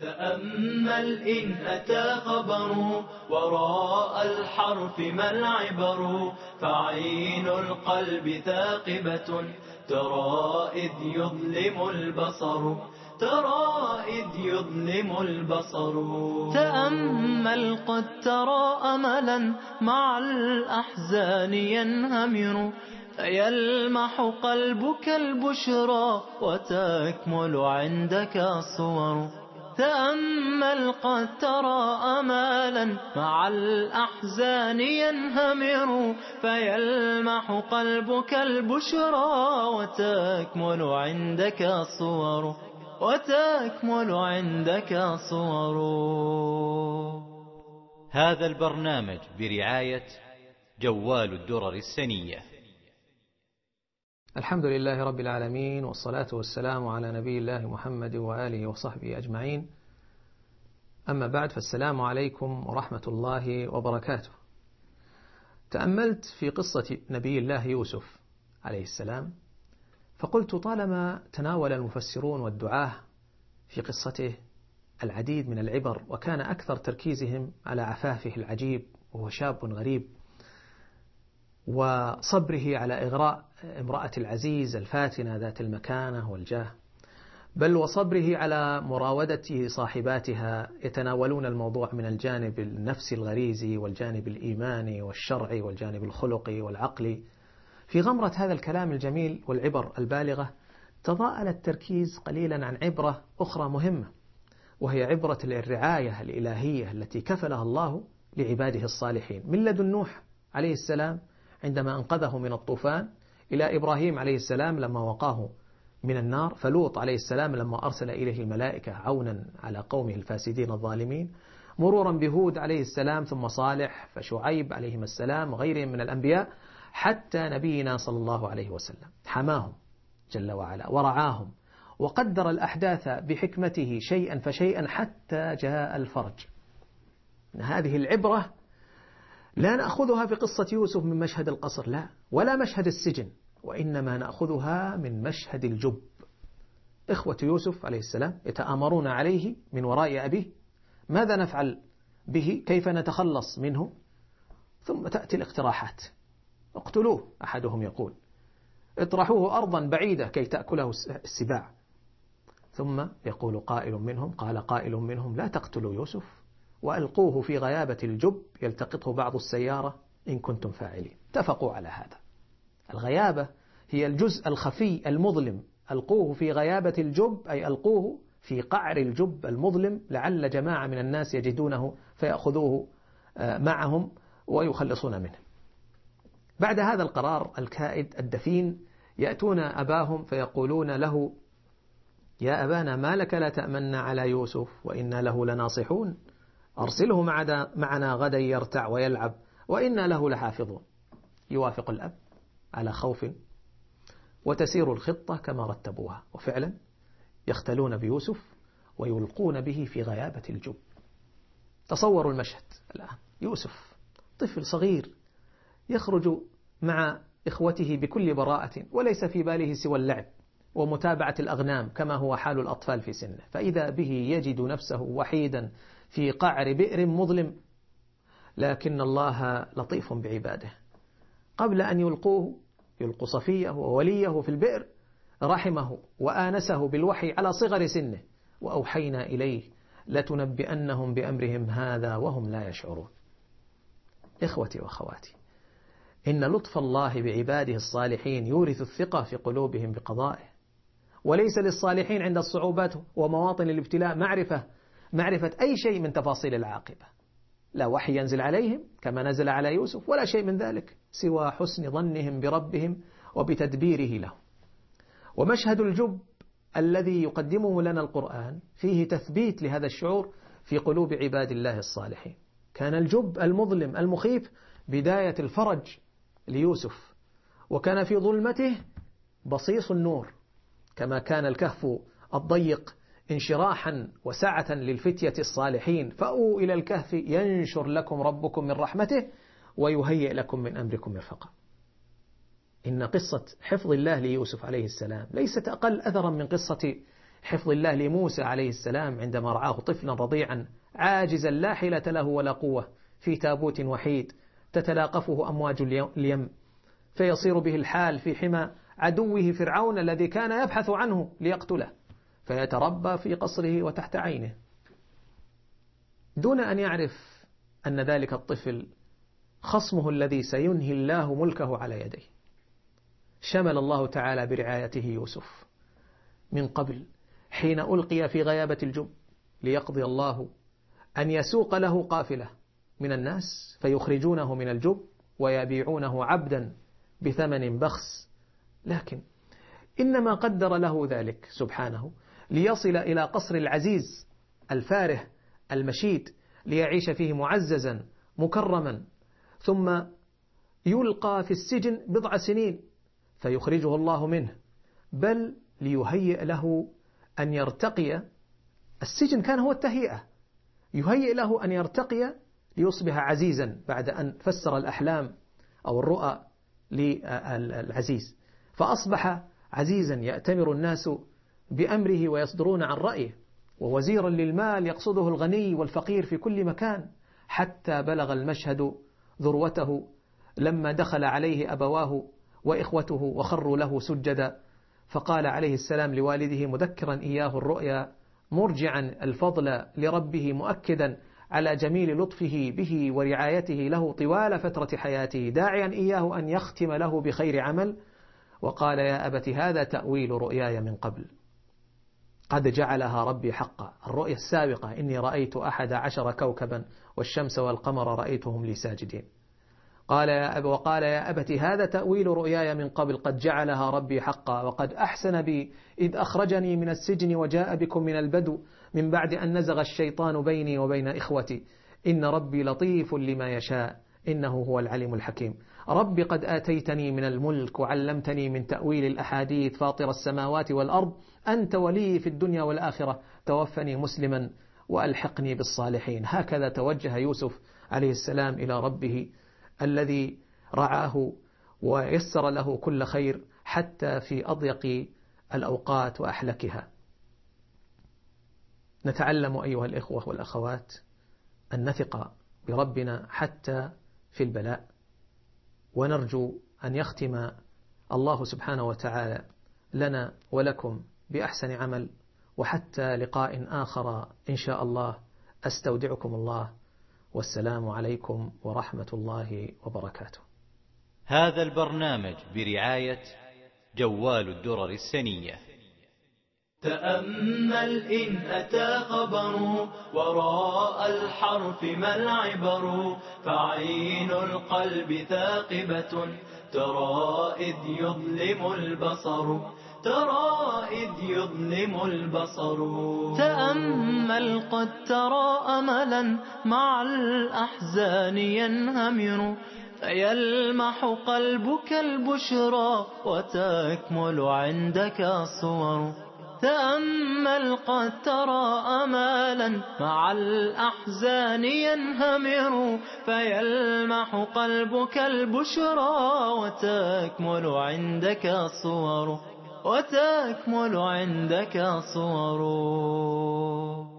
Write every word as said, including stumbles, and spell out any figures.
تأمل إن أتى خبر وراء الحرف ما العبر، فعين القلب ثاقبة ترى إذ يظلم البصر، ترى إذ يظلم البصر. تأمل قد ترى أملا مع الأحزان ينهمر، فيلمح قلبك البشرى وتكمل عندك الصور. تأمل قد ترى أمالا مع الأحزان ينهمر، فيلمح قلبك البشرى وتكمل عندك الصور، وتكمل عندك الصور. هذا البرنامج برعاية جوال الدرر السنية. الحمد لله رب العالمين، والصلاة والسلام على نبي الله محمد وآله وصحبه أجمعين. أما بعد، فالسلام عليكم ورحمة الله وبركاته. تأملت في قصة نبي الله يوسف عليه السلام، فقلت طالما تناول المفسرون والدعاة في قصته العديد من العبر، وكان أكثر تركيزهم على عفافه العجيب وهو شاب غريب، وصبره على إغراء امرأة العزيز الفاتنة ذات المكانة والجاه، بل وصبره على مراودة صاحباتها، يتناولون الموضوع من الجانب النفسي الغريزي والجانب الإيماني والشرعي والجانب الخلقي والعقلي. في غمرة هذا الكلام الجميل والعبر البالغة تضاءل التركيز قليلا عن عبرة أخرى مهمة، وهي عبرة الرعاية الإلهية التي كفلها الله لعباده الصالحين، من لدن نوح عليه السلام عندما أنقذه من الطوفان، إلى إبراهيم عليه السلام لما وقاه من النار، فلوط عليه السلام لما أرسل إليه الملائكة عونا على قومه الفاسدين الظالمين، مرورا بهود عليه السلام، ثم صالح، فشعيب عليهم السلام وغيرهم من الأنبياء، حتى نبينا صلى الله عليه وسلم حماهم جل وعلا ورعاهم، وقدر الأحداث بحكمته شيئا فشيئا حتى جاء الفرج. هذه العبرة لا نأخذها في قصة يوسف من مشهد القصر، لا، ولا مشهد السجن، وإنما نأخذها من مشهد الجب. إخوة يوسف عليه السلام يتآمرون عليه من وراء أبيه، ماذا نفعل به؟ كيف نتخلص منه؟ ثم تأتي الاقتراحات: اقتلوه، أحدهم يقول، اطرحوه أرضا بعيدة كي تأكله السباع. ثم يقول قائل منهم قال قائل منهم لا تقتلوا يوسف وألقوه في غيابة الجب يلتقطه بعض السيارة إن كنتم فاعلين. اتفقوا على هذا. الغيابة هي الجزء الخفي المظلم، ألقوه في غيابة الجب أي ألقوه في قعر الجب المظلم، لعل جماعة من الناس يجدونه فيأخذوه معهم ويخلصون منه. بعد هذا القرار الكائد الدفين يأتون أباهم فيقولون له: يا أبانا ما لك لا تأمنا على يوسف وإنا له لناصحون، أرسله معنا غدا يرتع ويلعب وإنا له لحافظون. يوافق الأب على خوف، وتسير الخطة كما رتبوها، وفعلا يختلون بيوسف ويلقون به في غيابة الجب. تصوروا المشهد الآن: يوسف طفل صغير يخرج مع إخوته بكل براءة، وليس في باله سوى اللعب ومتابعة الأغنام كما هو حال الأطفال في سنه، فإذا به يجد نفسه وحيدا في قعر بئر مظلم. لكن الله لطيف بعباده، قبل أن يلقوه يلقوا صفيه ووليه في البئر رحمه وآنسه بالوحي على صغر سنه، وأوحينا إليه لتنبئنهم بأمرهم هذا وهم لا يشعرون. إخوتي وأخواتي، إن لطف الله بعباده الصالحين يورث الثقة في قلوبهم بقضائه، وليس للصالحين عند الصعوبات ومواطن الابتلاء معرفة معرفة أي شيء من تفاصيل العاقبة، لا وحي ينزل عليهم كما نزل على يوسف ولا شيء من ذلك سوى حسن ظنهم بربهم وبتدبيره لهم. ومشهد الجب الذي يقدمه لنا القرآن فيه تثبيت لهذا الشعور في قلوب عباد الله الصالحين. كان الجب المظلم المخيف بداية الفرج ليوسف، وكان في ظلمته بصيص النور، كما كان الكهف الضيق انشراحا وسعة للفتية الصالحين: فأووا إلى الكهف ينشر لكم ربكم من رحمته ويهيئ لكم من أمركم مرفقا. إن قصة حفظ الله ليوسف عليه السلام ليست أقل أثرا من قصة حفظ الله لموسى عليه السلام عندما رعاه طفلا رضيعا عاجزا لا حيلة له ولا قوة في تابوت وحيد تتلاقفه أمواج اليم، فيصير به الحال في حمى عدوه فرعون الذي كان يبحث عنه ليقتله، فيتربى في قصره وتحت عينه دون أن يعرف أن ذلك الطفل خصمه الذي سينهي الله ملكه على يديه. شمل الله تعالى برعايته يوسف من قبل حين ألقي في غيابة الجب ليقضي الله أن يسوق له قافلة من الناس فيخرجونه من الجب ويبيعونه عبدا بثمن بخس، لكن إنما قدر له ذلك سبحانه ليصل إلى قصر العزيز الفاره المشيد ليعيش فيه معززا مكرما، ثم يلقى في السجن بضع سنين فيخرجه الله منه، بل ليهيئ له أن يرتقي. السجن كان هو التهيئة، يهيئ له أن يرتقي ليصبح عزيزا بعد أن فسر الأحلام أو الرؤى للعزيز، فأصبح عزيزا يأتمر الناس بأمره ويصدرون عن رأيه، ووزيرا للمال يقصده الغني والفقير في كل مكان، حتى بلغ المشهد ذروته لما دخل عليه أبواه وإخوته وخروا له سجدا، فقال عليه السلام لوالده مذكرا إياه الرؤيا مرجعا الفضل لربه مؤكدا على جميل لطفه به ورعايته له طوال فترة حياته، داعيا إياه أن يختم له بخير عمل، وقال يا أبت هذا تأويل رؤياي من قبل قد جعلها ربي حقا. الرؤيا السابقة إني رأيت أحد عشر كوكبا والشمس والقمر رأيتهم لي ساجدين. قال يا أب وقال يا أبت هذا تأويل رؤياي من قبل قد جعلها ربي حقا، وقد أحسن بي إذ أخرجني من السجن وجاء بكم من البدو من بعد أن نزغ الشيطان بيني وبين إخوتي، إن ربي لطيف لما يشاء إنه هو العليم الحكيم. ربي قد آتيتني من الملك وعلمتني من تأويل الأحاديث فاطر السماوات والأرض، أنت ولي في الدنيا والآخرة، توفني مسلما وألحقني بالصالحين. هكذا توجه يوسف عليه السلام إلى ربه الذي رعاه ويسر له كل خير حتى في أضيق الأوقات وأحلكها. نتعلم أيها الإخوة والأخوات أن نثق بربنا حتى في البلاء، ونرجو أن يختم الله سبحانه وتعالى لنا ولكم بأحسن عمل، وحتى لقاء آخر إن شاء الله أستودعكم الله، والسلام عليكم ورحمة الله وبركاته. هذا البرنامج برعاية جوال الدرر السنية. تأمل إن أتى خبر وراء الحرف ما العبر، فعين القلب ثاقبة ترى إذ يظلم البصر، ترى إذ يظلم البصر. تأمل قد ترى أملا مع الأحزان ينهمر، فيلمح قلبك البشرى وتكمل عندك صور. تأمل قد ترى أمالا مع الأحزان ينهمر، فيلمح قلبك البشرى وتكمل عندك صور، وتكمل عندك صور.